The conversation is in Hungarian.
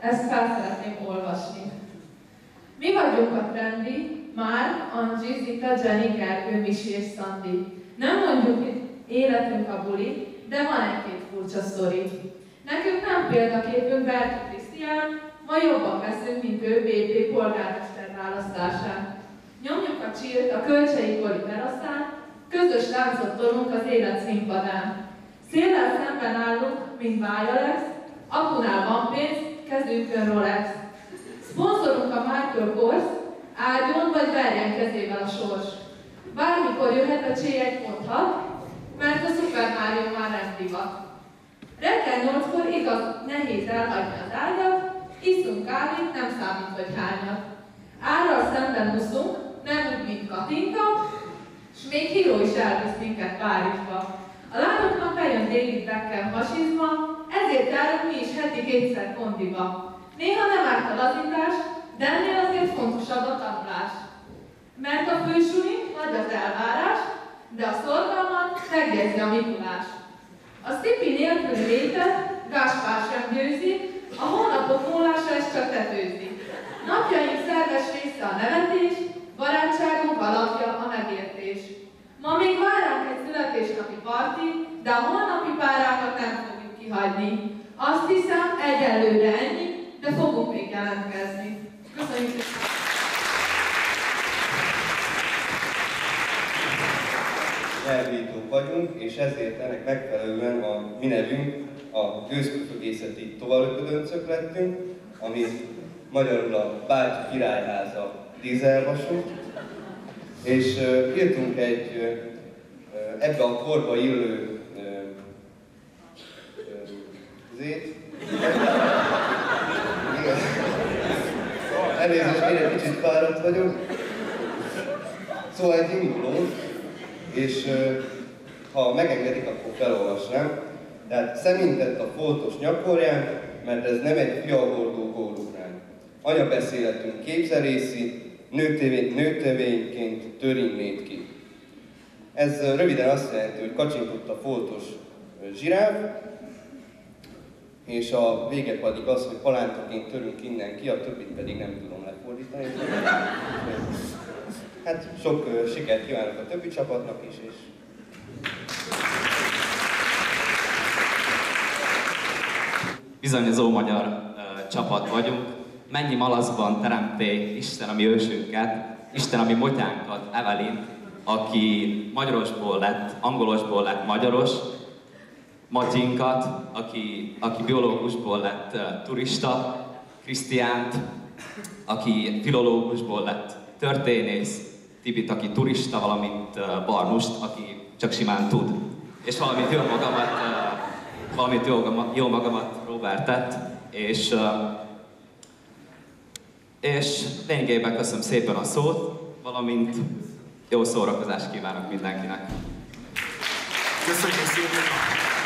ezt fel szeretném olvasni. Mi vagyunk a Trendi, Márk, Angie, Zita, Jenny, Gergő, Misi és Szandi. Nem mondjuk életünk a buli, de van egy-két furcsa sztori. Nekünk nem példaképünk Berti Krisztián, ma jobban veszünk, mint ő BP polgármester választásán. Nyomjuk a csirt a Kölcsei Kori teraszán, közös láncot tolunk az élet színpadán. Széllel szemben állunk, mint Vájalex, apunál van pénz, kezünkön Rolex. Szponzorunk a Michael Kors, ágyon vagy verjen kezével a sors. Bármikor jöhet a C1.6, mert a Super Mario már nem divat. Reggel 8-kor igaz, nehéz elhagyni az ágyat, iszunk kávét, nem számít, hogy hányat. Árral szemben úszunk, nem úgy, mint Katinka, s még Hiro is elvisz minket Párizsba. A lányoknak bejön David Beckham hasizma, ezért járunk mi is heti 2-szer kondiba. Néha nem árt a lazítás, de ennél azért fontosabb a tanulás. Mert a fősuli nagy az elvárás, de a szorgalmat megjegyzi a Mikulás. A Stipi nélküli létet Gáspár sem győzi, a hónapok múlása ezt csak tetőzi. Napjaink szerves része a nevetés, barátságunk alapja a megértés. Ma még vár ránk egy születésnapi parti, de a holnapi párákat nem fogjuk kihagyni. Azt hiszem, egyelőre ennyi, de fogunk még jelentkezni. Köszönjük! Nyelvvétók vagyunk, és ezért ennek megfelelően a mi nevünk a Gőzköpögészeti Tovalöködöncök lettünk, ami magyarul a Bácsi Királyháza dízelvasút, és írtunk egy ebbe a korba illő elnézést, én egy kicsit fáradt vagyok. Szóval egy indulót, és ha megengedik, akkor felolvasnám. Tehát szemintett a foltos nyakorján, mert ez nem egy fialhordó gólukrán. Anyabeszéletünk képzerészi, nőtevényként töringnét ki. Ez röviden azt jelenti, hogy kacsintott a foltos zsiráf, és a vége pedig az, hogy palántaként törünk innen ki, a többit pedig nem tudom lefordítani. Hát sok sikert kívánok a többi csapatnak is, és... Bizony az ómagyar csapat vagyunk. Mennyi malaszban teremté Isten a mi ősünket, Isten a mi motyánkat, Evelyn, aki magyarosból lett, angolosból lett magyaros, Matyinkat, aki biológusból lett turista, Krisztiánt, aki filológusból lett történész, Tibit, aki turista, valamint Barnust, aki csak simán tud. És valamint jó magamat Robertet, és lényegében köszönöm szépen a szót, valamint jó szórakozást kívánok mindenkinek. Köszönjük szépen!